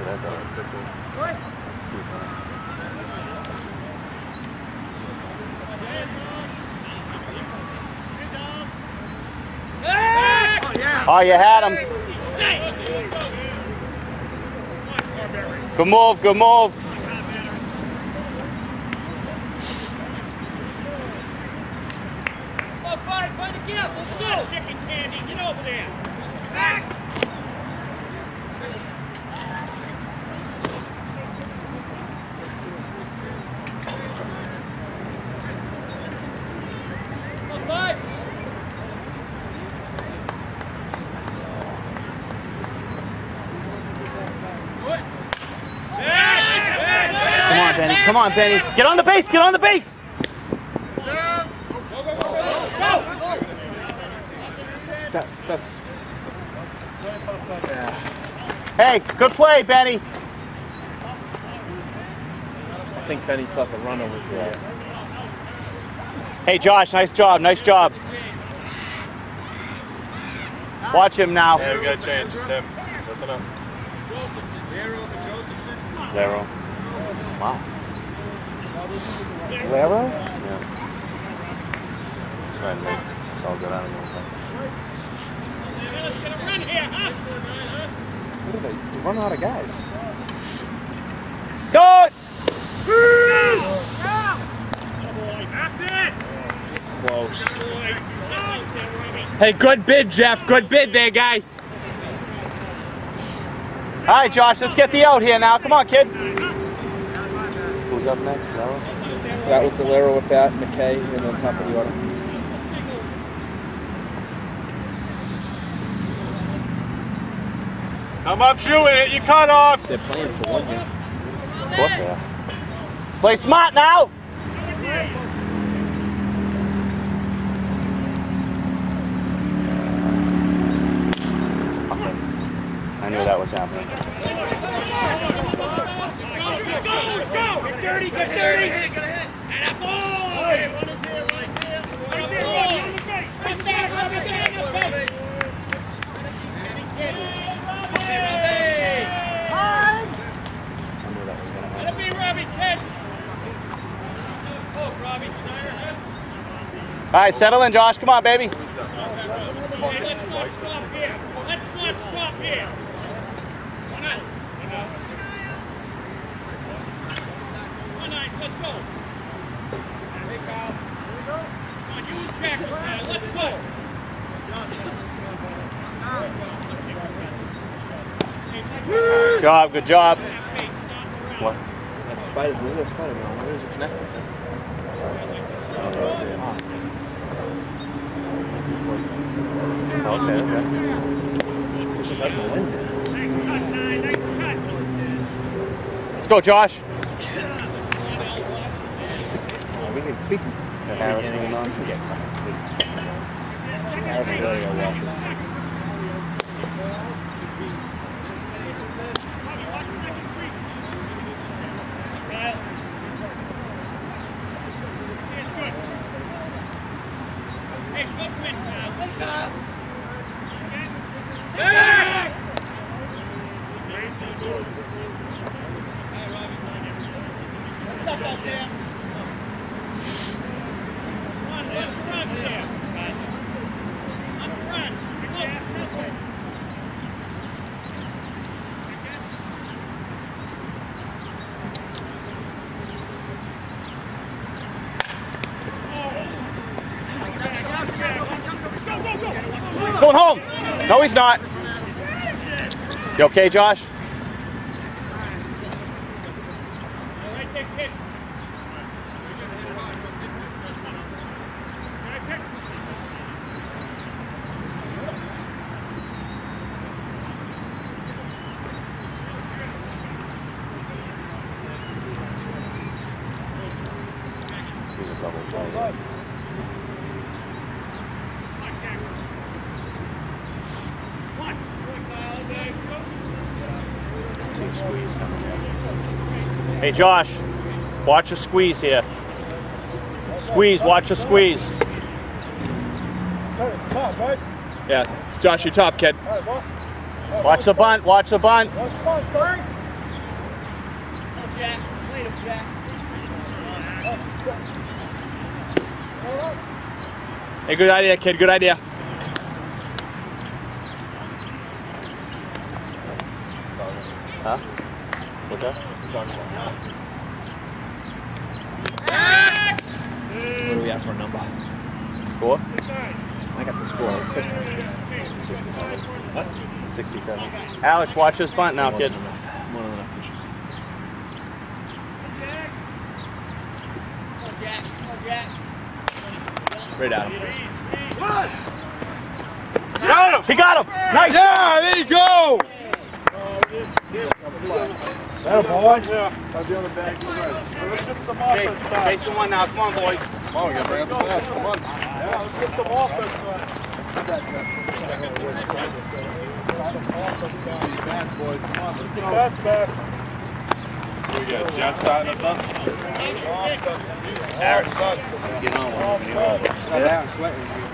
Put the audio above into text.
that though. Oh, you had him. Good move, good move. Oh, find a gap. Let's go. Chicken candy, get over there. Back. Oh, 5. Come on, Benny. Come on, Benny. Get on the base. Get on the base. That's. Yeah. Hey, good play, Benny. I think Benny thought the runner was there. Hey, Josh. Nice job. Nice job. Watch him now. Yeah, we got to change. Tim, listen up. Lero. Wow. Lero? Yeah. Trying to make it's all good out of Let's get a run here, huh? What are they running out of guys? Go! That's it. Close. Hey, good bid, Jeff. Good bid there, guy. All right, Josh, let's get the out here now. Come on, kid. Who's up next? Lero? That was the Lero with that, McKay, and then top of the order. Come up, shoot it, you cut off. They're playing for one here. Of course they are. Let's play smart now. Okay. I knew that was happening. Go! Get dirty, get dirty! Hit it, gotta hit it! And a ball! Hey, one is here, one is here. Right there, Robbie, on the face! Right there, Robbie, get in the face! I knew that was going to happen. Let it be Robbie, catch! Oh, Robbie, Snyder, All right, settle in, Josh. Come on, baby. hey, let's not stop here. Let's not stop here. One out. One out, let's go. Hey, Kyle. Come on, you and Jack, let's go. Good job, good job. What? That spider's little spider now. Where is it connected to? Okay, okay. It's just like the wind. Nice cut, Nye, nice cut. Let's go, Josh. We can Harris we leaning on. can get Harris really got Walters. Hey, good win, Kyle. Good Kyle. What's up out there? Come on, let's run there. Let's run. He's going home. No, he's not. You okay, Josh? Double play. See a squeeze coming in. Hey, Josh, watch a squeeze here. Squeeze, watch a squeeze. Yeah, Josh, you're top, kid. Watch the bunt, watch the bunt. Jack. Lead him, Jack. Hey, good idea, kid. Good idea. Huh? What's that? What do we have for a number? Score? I got the score. 67. What? 67. Alex, watch this bunt now, kid. More than enough pitches. Come on, Jack. Come on, Jack. Right at him. Got him! He got him! Nice! Yeah, there you go! That a boy? Yeah. I'll be on the back. Let's get some offense back. Chasing one now. Come on, boys. Come on, we gotta bring up the bats. Come on. Yeah, let's get some offense back. Bats, boys. Come on. Let's get bats back. We got Jeff starting us up. Harris. Get on one. Aaron's sweating.